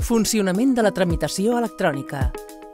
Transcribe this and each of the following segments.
Funcionament de la tramitació electrònica.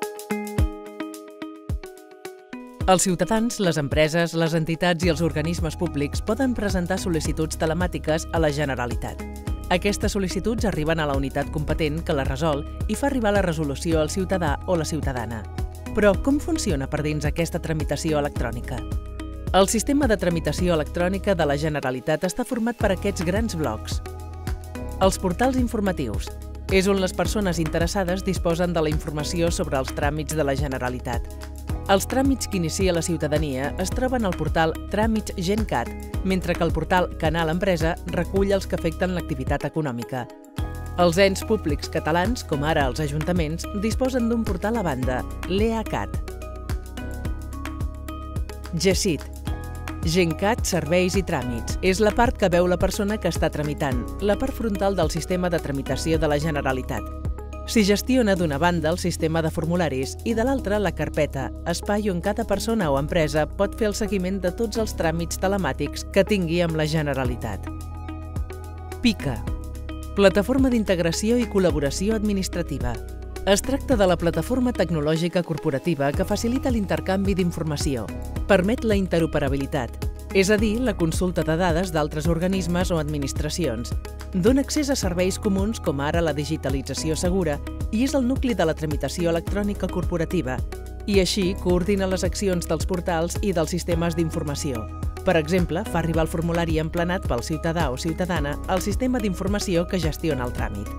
Els ciutadans, les empreses, les entitats i els organismes públics poden presentar sol·licituds telemàtiques a la Generalitat. Aquestes sol·licituds arriben a la unitat competent que les resol i fa arribar la resolució al ciutadà o la ciutadana. Però com funciona per dins aquesta tramitació electrònica? El sistema de tramitació electrònica de la Generalitat està format per aquests grans blocs. Els portals informatius. És on les persones interessades disposen de la informació sobre els tràmits de la Generalitat. Els tràmits que inicia la ciutadania es troben al portal Tràmits Gencat, mentre que el portal Canal Empresa recull els que afecten l'activitat econòmica. Els ens públics catalans, com ara els ajuntaments, disposen d'un portal a banda, l'EACAT. GECIT. Gencat Serveis i Tràmits. És la part que veu la persona que està tramitant, la part frontal del sistema de tramitació de la Generalitat. S'hi gestiona d'una banda el sistema de formularis i de l'altra la carpeta, espai on cada persona o empresa pot fer el seguiment de tots els tràmits telemàtics que tingui amb la Generalitat. PICA. Plataforma d'Integració i Col·laboració Administrativa. Es tracta de la plataforma tecnològica corporativa que facilita l'intercanvi d'informació. Permet la interoperabilitat, és a dir, la consulta de dades d'altres organismes o administracions. Dóna accés a serveis comuns com ara la digitalització segura i és el nucli de la tramitació electrònica corporativa i així coordina les accions dels portals i dels sistemes d'informació. Per exemple, fa arribar el formulari emplenat pel ciutadà o ciutadana al sistema d'informació que gestiona el tràmit.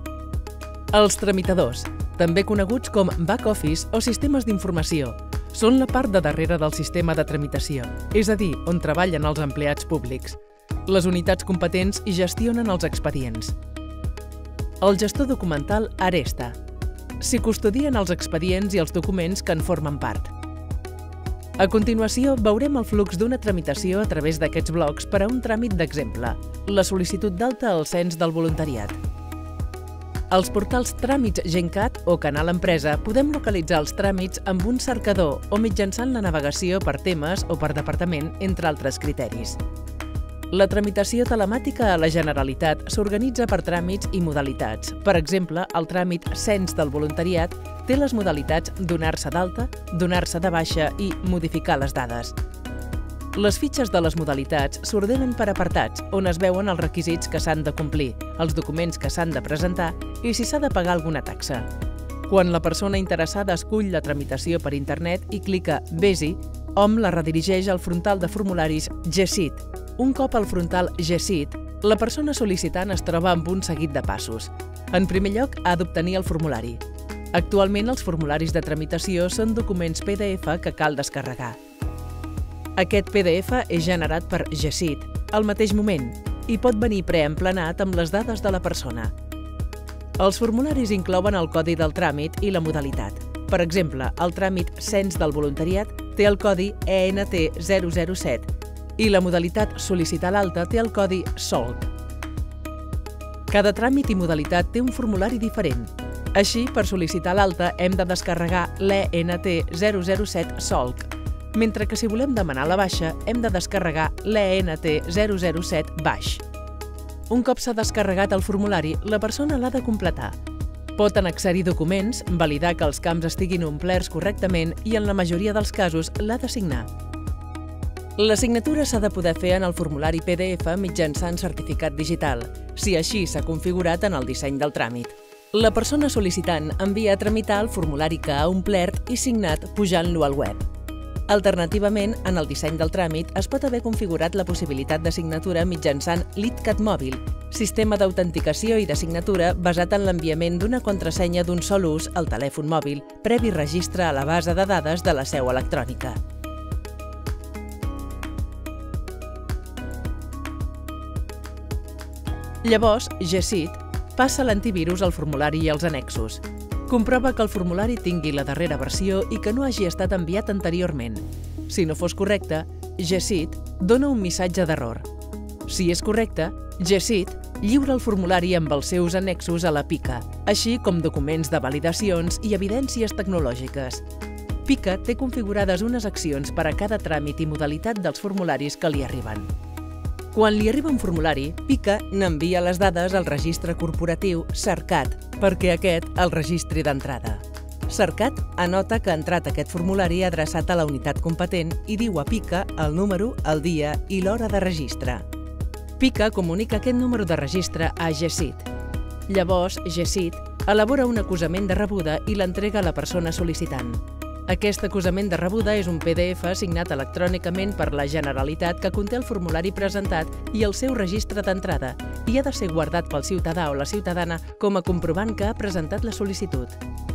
Els tramitadors, també coneguts com back-office o sistemes d'informació, són la part de darrere del sistema de tramitació, és a dir, on treballen els empleats públics. Les unitats competents hi gestionen els expedients. El gestor documental Aresta. S'hi custodien els expedients i els documents que en formen part. A continuació, veurem el flux d'una tramitació a través d'aquests blocs per a un tràmit d'exemple, la sol·licitud d'alta al cens del voluntariat. Als portals Tràmits Gencat o Canal Empresa podem localitzar els tràmits amb un cercador o mitjançant la navegació per temes o per departament, entre altres criteris. La tramitació telemàtica a la Generalitat s'organitza per tràmits i modalitats. Per exemple, el tràmit Cens del voluntariat té les modalitats donar-se d'alta, donar-se de baixa i modificar les dades. Les fitxes de les modalitats s'ordenen per apartats, on es veuen els requisits que s'han de complir, els documents que s'han de presentar i si s'ha de pagar alguna taxa. Quan la persona interessada escull la tramitació per internet i clica Vés-hi, hom la redirigeix al frontal de formularis GECIT. Un cop al frontal GECIT, la persona sol·licitant es troba amb un seguit de passos. En primer lloc, ha d'obtenir el formulari. Actualment, els formularis de tramitació són documents PDF que cal descarregar. Aquest PDF és generat per GECIT al mateix moment i pot venir preemplenat amb les dades de la persona. Els formularis inclouen el codi del tràmit i la modalitat. Per exemple, el tràmit Cens del voluntariat té el codi ENT 007 i la modalitat Sol·licitar l'alta té el codi SOLC. Cada tràmit i modalitat té un formulari diferent. Així, per sol·licitar l'alta hem de descarregar l'ENT 007 SOLC, mentre que si volem demanar la baixa hem de descarregar l'ENT 007 baix. Un cop s'ha descarregat el formulari, la persona l'ha de completar. Pot annexar-hi documents, validar que els camps estiguin omplerts correctament i, en la majoria dels casos, l'ha de signar. La signatura s'ha de poder fer en el formulari PDF mitjançant certificat digital, si així s'ha configurat en el disseny del tràmit. La persona sol·licitant envia a tramitar el formulari que ha omplert i signat pujant-lo al web. Alternativament, en el disseny del tràmit es pot haver configurat la possibilitat de signatura mitjançant l'ITCAT mòbil, sistema d'autenticació i de signatura basat en l'enviament d'una contrasenya d'un sol ús al telèfon mòbil, previ registre a la base de dades de la seu electrònica. Llavors, GECIT passa l'antivirus al formulari i als annexos. Comprova que el formulari tingui la darrera versió i que no hagi estat enviat anteriorment. Si no fos correcte, GECIT dona un missatge d'error. Si és correcte, GECIT lliura el formulari amb els seus annexos a la PICA, així com documents de validacions i evidències tecnològiques. PICA té configurades unes accions per a cada tràmit i modalitat dels formularis que li arriben. Quan li arriba un formulari, PICA n'envia les dades al registre corporatiu CERCAT, perquè aquest el registri d'entrada. Cercat anota que ha entrat aquest formulari adreçat a la unitat competent i diu a PICA el número, el dia i l'hora de registre. PICA comunica aquest número de registre a GECIT. Llavors, GECIT elabora un acusament de rebuda i l'entrega a la persona sol·licitant. Aquest acusament de rebuda és un PDF signat electrònicament per la Generalitat que conté el formulari presentat i el seu registre d'entrada i ha de ser guardat pel ciutadà o la ciutadana com a comprovant que ha presentat la sol·licitud.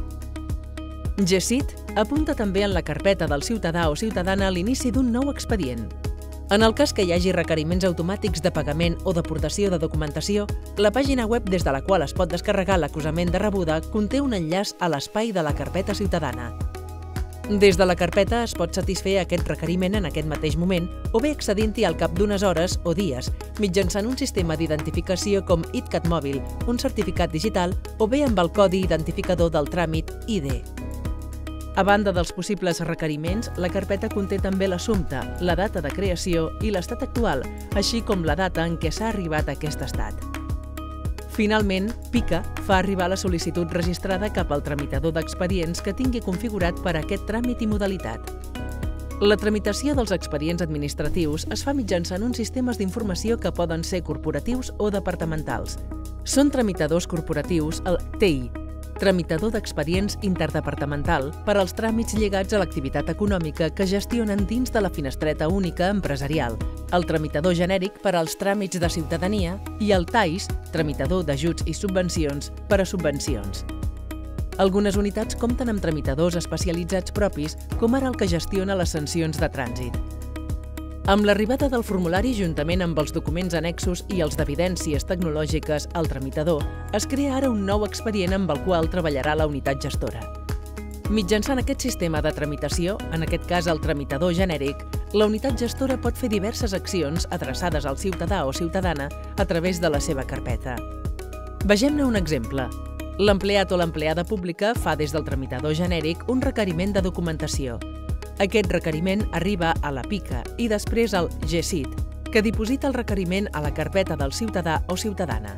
GECIT apunta també en la carpeta del ciutadà o ciutadana a l'inici d'un nou expedient. En el cas que hi hagi requeriments automàtics de pagament o d'aportació de documentació, la pàgina web des de la qual es pot descarregar l'acusament de rebuda conté un enllaç a l'espai de la carpeta ciutadana. Des de la carpeta es pot satisfer aquest requeriment en aquest mateix moment o bé accedint-hi al cap d'unes hores o dies mitjançant un sistema d'identificació com ITCAT mòbil, un certificat digital o bé amb el codi identificador del tràmit ID. A banda dels possibles requeriments, la carpeta conté també l'assumpte, la data de creació i l'estat actual, així com la data en què s'ha arribat a aquest estat. Finalment, PICA fa arribar la sol·licitud registrada cap al tramitador d'expedients que tingui configurat per a aquest tràmit i modalitat. La tramitació dels expedients administratius es fa mitjançant uns sistemes d'informació que poden ser corporatius o departamentals. Són tramitadors corporatius el TEI, tramitador d'expedients interdepartamental per als tràmits lligats a l'activitat econòmica que gestionen dins de la finestreta única empresarial, el tramitador genèric per als tràmits de ciutadania i el TAIS, tramitador d'ajuts i subvencions per a subvencions. Algunes unitats compten amb tramitadors especialitzats propis, com ara el que gestiona les sancions de trànsit. Amb l'arribada del formulari, juntament amb els documents annexos i els d'evidències tecnològiques al tramitador, es crea ara un nou expedient amb el qual treballarà la unitat gestora. Mitjançant aquest sistema de tramitació, en aquest cas el tramitador genèric, la unitat gestora pot fer diverses accions adreçades al ciutadà o ciutadana a través de la seva carpeta. Vegem-ne un exemple. L'empleat o l'empleada pública fa des del tramitador genèric un requeriment de documentació. Aquest requeriment arriba a la PICA i després al GECIT, que diposita el requeriment a la carpeta del ciutadà o ciutadana.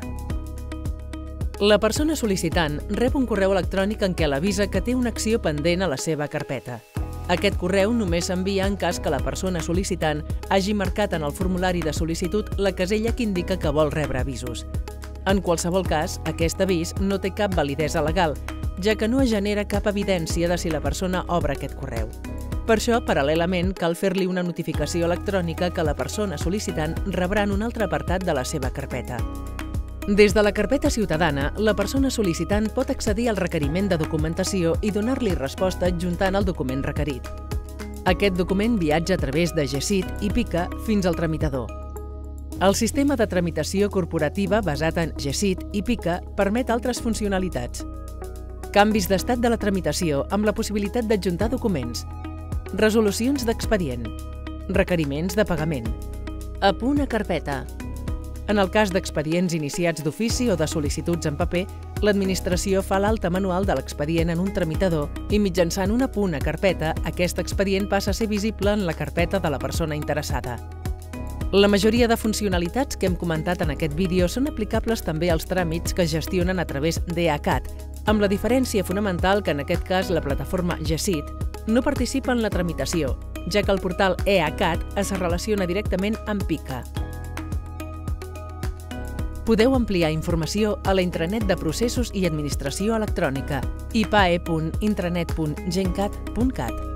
La persona sol·licitant rep un correu electrònic en què l'avisa que té una acció pendent a la seva carpeta. Aquest correu només s'envia en cas que la persona sol·licitant hagi marcat en el formulari de sol·licitud la casella que indica que vol rebre avisos. En qualsevol cas, aquest avís no té cap validesa legal, ja que no es genera cap evidència de si la persona obre aquest correu. Per això, paral·lelament, cal fer-li una notificació electrònica que la persona sol·licitant rebrà en un altre apartat de la seva carpeta. Des de la carpeta ciutadana, la persona sol·licitant pot accedir al requeriment de documentació i donar-li resposta adjuntant el document requerit. Aquest document viatja a través de GECIT i PICA fins al tramitador. El sistema de tramitació corporativa basat en GECIT i PICA permet altres funcionalitats. Canvis d'estat de la tramitació amb la possibilitat d'adjuntar documents, resolucions d'expedient, requeriments de pagament, apunt a carpeta. En el cas d'expedients iniciats d'ofici o de sol·licituds en paper, l'administració fa l'alta manual de l'expedient en un tramitador i mitjançant un apunt a carpeta, aquest expedient passa a ser visible en la carpeta de la persona interessada. La majoria de funcionalitats que hem comentat en aquest vídeo són aplicables també als tràmits que es gestionen a través d'EACAT, amb la diferència fonamental que en aquest cas la plataforma GECIT no participa en la tramitació, ja que el portal EACAT es relaciona directament amb PICA. Podeu ampliar informació a la intranet de processos i administració electrònica ipae.intranet.gencat.cat.